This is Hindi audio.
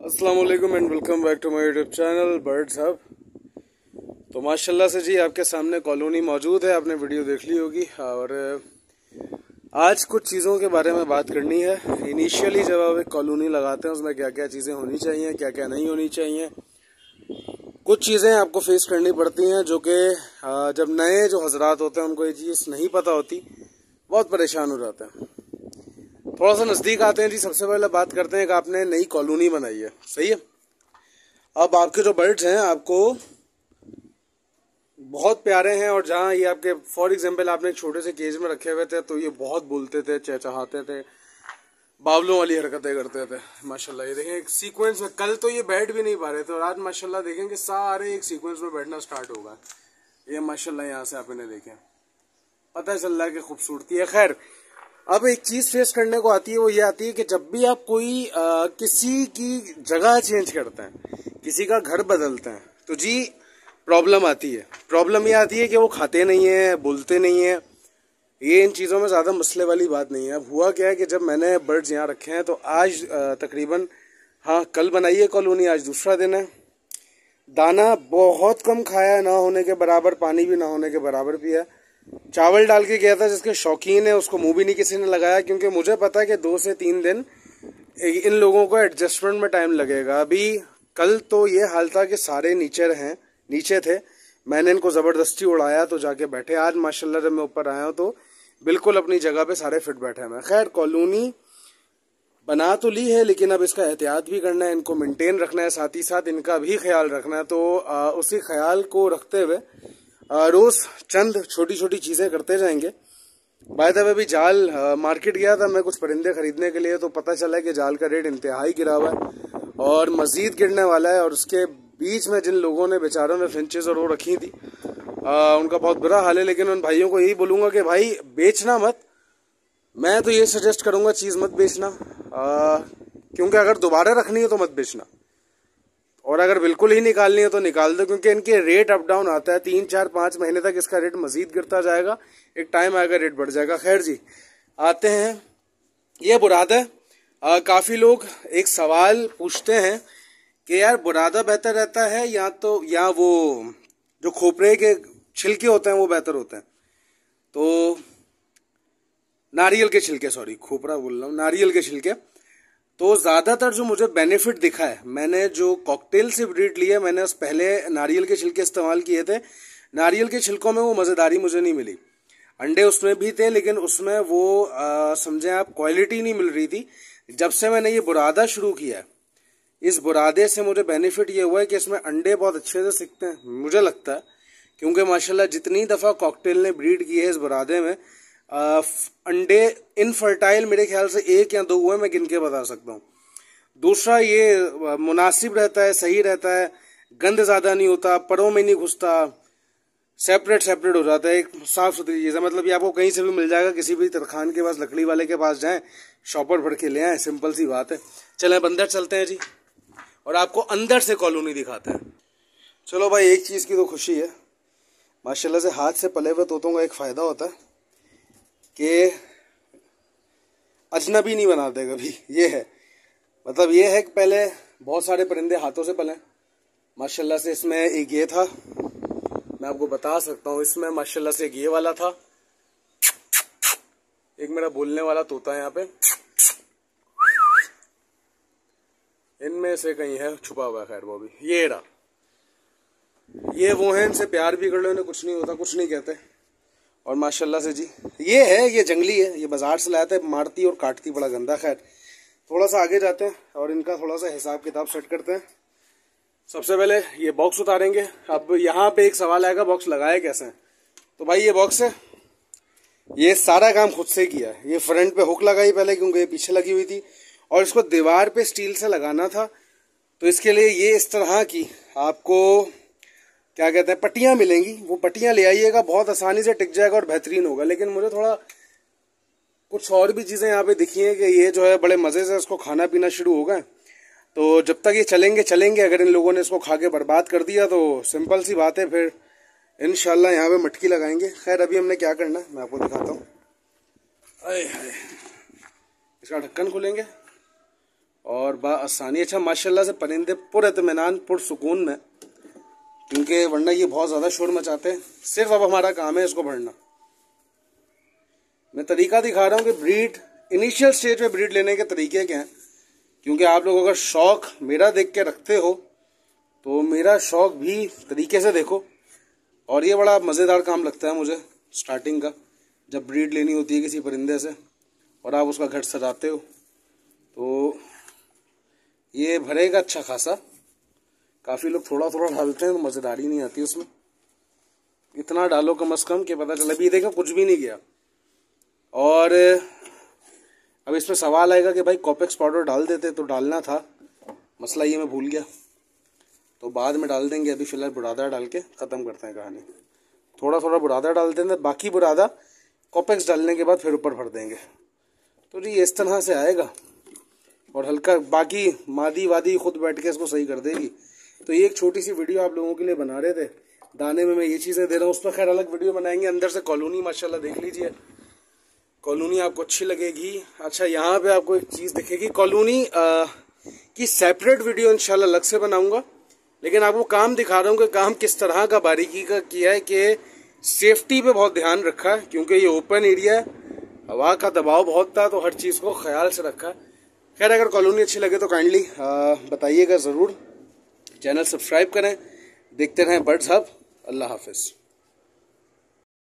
अस्सलाम वालेकुम and welcome back to my YouTube channel birds hub. तो माशाल्लाह से जी आपके सामने कॉलोनी मौजूद है, आपने वीडियो देख ली होगी। और आज कुछ चीज़ों के बारे में बात करनी है। इनिशियली जब आप एक कॉलोनी लगाते हैं उसमें क्या क्या चीज़ें होनी चाहिए, क्या क्या नहीं होनी चाहिए। कुछ चीज़ें आपको फेस करनी पड़ती हैं जो कि जब नए जो हजरात होते हैं उनको ये चीज़ नहीं पता होती, बहुत परेशान हो जाते हैं। थोड़ा सा नज़दीक आते हैं जी। सबसे पहले बात करते हैं कि आपने नई कॉलोनी बनाई है, सही है। अब आपके जो बर्ड्स हैं आपको बहुत प्यारे हैं, और जहाँ ये आपके फॉर एग्जांपल आपने एक छोटे से केज में रखे हुए थे तो ये बहुत बोलते थे, चहचहाते थे, बावलों वाली हरकतें करते थे। माशाल्लाह ये देखें एक सीक्वेंस में, कल तो ये बैठ भी नहीं पा रहे थे और आज माशाल्लाह देखेंगे सारे एक सीक्वेंस में बैठना स्टार्ट होगा। ये माशाल्लाह यहाँ से आप इन्हें देखें, पता चल रहा है कि खूबसूरती है। खैर, अब एक चीज फेस करने को आती है, वो ये आती है कि जब भी आप कोई किसी की जगह चेंज करते हैं, किसी का घर बदलते हैं, तो जी प्रॉब्लम आती है। प्रॉब्लम ये आती है कि वो खाते नहीं है, बोलते नहीं है। ये इन चीज़ों में ज़्यादा मसले वाली बात नहीं है। अब हुआ क्या है कि जब मैंने बर्ड्स यहाँ रखे हैं तो आज तकरीबन, हाँ कल बनाई है कॉलोनी, आज दूसरा दिन है। दाना बहुत कम खाया, ना होने के बराबर, पानी भी ना होने के बराबर पिया। चावल डाल के गया था, जिसके शौकीन है उसको मुंह भी नहीं किसी ने लगाया, क्योंकि मुझे पता है कि 2 से 3 दिन इन लोगों को एडजस्टमेंट में टाइम लगेगा। अभी कल तो ये हाल था कि सारे नीचे थे, मैंने इनको ज़बरदस्ती उड़ाया तो जाके बैठे। आज माशाल्लाह जब मैं ऊपर आया हूँ तो बिल्कुल अपनी जगह पे सारे फिट बैठे हैं। खैर, कॉलोनी बना तो ली है, लेकिन अब इसका एहतियात भी करना है, इनको मेंटेन रखना है, साथ ही साथ इनका भी ख्याल रखना है। तो उसी ख्याल को रखते हुए रोज चंद छोटी छोटी चीजें करते जाएंगे। बाय द वे, अभी जाल मार्केट गया था मैं कुछ परिंदे खरीदने के लिए, तो पता चला है कि जाल का रेट इंतहाई गिरा हुआ है और मजीद गिरने वाला है। और उसके बीच में जिन लोगों ने, बेचारों ने फिंचेस और वो रखी थी, उनका बहुत बुरा हाल है। लेकिन उन भाइयों को यही बोलूंगा कि भाई बेचना मत। मैं तो ये सजेस्ट करूंगा चीज मत बेचना, क्योंकि अगर दोबारा रखनी है तो मत बेचना, और अगर बिल्कुल ही निकालनी है तो निकाल दो, क्योंकि इनके रेट अप डाउन आता है। 3, 4, 5 महीने तक इसका रेट मजीद गिरता जाएगा, एक टाइम आएगा रेट बढ़ जाएगा। खैर जी, आते हैं, ये बुरादा है। काफी लोग एक सवाल पूछते हैं कि यार बुरादा बेहतर रहता है या वो जो खोपरे के छिलके होते हैं वो बेहतर होते हैं। तो नारियल के छिलके, सॉरी खोपरा बोल रहा हूँ, नारियल के छिलके। तो ज्यादातर जो मुझे बेनिफिट दिखा है, मैंने जो कॉकटेल से ब्रीड ली है, मैंने उस पहले नारियल के छिलके इस्तेमाल किए थे। नारियल के छिलकों में वो मजेदारी मुझे नहीं मिली। अंडे उसमें भी थे, लेकिन उसमें वो समझे आप क्वालिटी नहीं मिल रही थी। जब से मैंने ये बुरादा शुरू किया है, इस बुरादे से मुझे बेनिफिट ये हुआ है कि इसमें अंडे बहुत अच्छे से सिकते हैं, मुझे लगता है। क्योंकि माशाल्लाह जितनी दफा कॉकटेल ने ब्रीड की है इस बुरादे में, अंडे इनफर्टाइल मेरे ख्याल से 1 या 2 हुए, मैं गिन के बता सकता हूँ। दूसरा, ये मुनासिब रहता है, सही रहता है, गंद ज्यादा नहीं होता, परों में नहीं घुसता, सेपरेट हो जाता है, एक साफ सुथरी चीज है। मतलब ये आपको कहीं से भी मिल जाएगा, किसी भी तरखान के पास, लकड़ी वाले के पास जाएं, शॉपर भर के ले आए, सिंपल सी बात है। चलें अब अंदर चलते हैं जी, और आपको अंदर से कॉलोनी दिखाते हैं। चलो भाई, एक चीज की तो खुशी है, माशाल्लाह से हाथ से पले हुए तोतों का एक फायदा होता है कि अजनबी नहीं बनाते कभी। ये है, मतलब ये है कि पहले बहुत सारे परिंदे हाथों से पले। माशाल्लाह से इसमें एक ये था, मैं आपको बता सकता हूँ, इसमें माशाल्लाह से एक ये वाला था, एक मेरा बोलने वाला तोता है यहाँ पे, इनमें से कहीं है छुपा हुआ है। खैर, वो भी ये रहा, ये वो है, इनसे प्यार भी कर लो, इन्हें कुछ नहीं होता, कुछ नहीं कहते। और माशाल्लाह से जी ये है, ये जंगली है, ये बाजार से लाया था, मारती और काटती बड़ा गंदा। खैर, थोड़ा सा आगे जाते हैं और इनका थोड़ा सा हिसाब किताब सेट करते हैं। सबसे पहले ये बॉक्स उतारेंगे। अब यहाँ पे एक सवाल आएगा, बॉक्स लगाए कैसे? तो भाई ये बॉक्स है, ये सारा काम खुद से किया है। ये फ्रंट पे हुक लगाई पहले, क्योंकि ये पीछे लगी हुई थी, और इसको दीवार पे स्टील से लगाना था। तो इसके लिए ये इस तरह की आपको क्या कहते हैं, पट्टियां मिलेंगी, वो पट्टियां ले आइएगा, बहुत आसानी से टिक जाएगा और बेहतरीन होगा। लेकिन मुझे थोड़ा कुछ और भी चीजें यहाँ पे दिखी हैं कि ये जो है बड़े मजे से इसको खाना पीना शुरू हो गए। तो जब तक ये चलेंगे, अगर इन लोगों ने इसको खा के बर्बाद कर दिया तो सिंपल सी बात है, फिर इंशाल्लाह यहाँ पे मटकी लगाएंगे। खैर, अभी हमने क्या करना है मैं आपको दिखाता हूँ। इसका ढक्कन खोलेंगे और आसानी। अच्छा माशाल्लाह से परिंदे पुरइत्मीनान पुरसुकून में, क्योंकि वरना ये बहुत ज़्यादा शोर मचाते हैं। सिर्फ अब हमारा काम है इसको भरना। मैं तरीका दिखा रहा हूँ कि ब्रीड इनिशियल स्टेज पे ब्रीड लेने के तरीके क्या हैं, क्योंकि आप लोग अगर शौक मेरा देख के रखते हो तो मेरा शौक भी तरीके से देखो। और ये बड़ा मज़ेदार काम लगता है मुझे स्टार्टिंग का, जब ब्रीड लेनी होती है किसी परिंदे से और आप उसका घर सजाते हो तो ये भरेगा अच्छा खासा। काफ़ी लोग थोड़ा थोड़ा डालते हैं तो मज़ेदारी नहीं आती उसमें। इतना डालो कम से कम कि पता चले। अभी देखो कुछ भी नहीं गया। और अब इसमें सवाल आएगा कि भाई कॉपेक्स पाउडर डाल देते, तो डालना था, मसला ये मैं भूल गया, तो बाद में डाल देंगे। अभी फ़िलहाल बुरादा डाल के ख़त्म करते हैं कहानी। थोड़ा थोड़ा बुरादा डाल देंगे, बाकी बुरादा कॉपेक्स डालने के बाद फिर ऊपर भर देंगे। तो जी इस तरह से आएगा और हल्का बाकी मादी वादी खुद बैठ के इसको सही कर देगी। तो ये एक छोटी सी वीडियो आप लोगों के लिए बना रहे थे। दाने में मैं ये चीज़ें दे रहा हूँ, उस पर खैर अलग वीडियो बनाएंगे। अंदर से कॉलोनी माशाल्लाह देख लीजिए, कॉलोनी आपको अच्छी लगेगी। अच्छा यहाँ पे आपको एक चीज़ दिखेगी, कॉलोनी की सेपरेट वीडियो इंशाल्लाह अलग से बनाऊंगा, लेकिन आपको काम दिखा रहा हूँ कि काम किस तरह का बारीकी का किया है, कि सेफ्टी पे बहुत ध्यान रखा है, क्योंकि ये ओपन एरिया है, हवा का दबाव बहुत था, तो हर चीज़ को ख्याल से रखा है। खैर अगर कॉलोनी अच्छी लगे तो काइंडली बताइएगा ज़रूर। चैनल सब्सक्राइब करें, देखते रहें बर्ड्स हब। अल्लाह हाफिज़।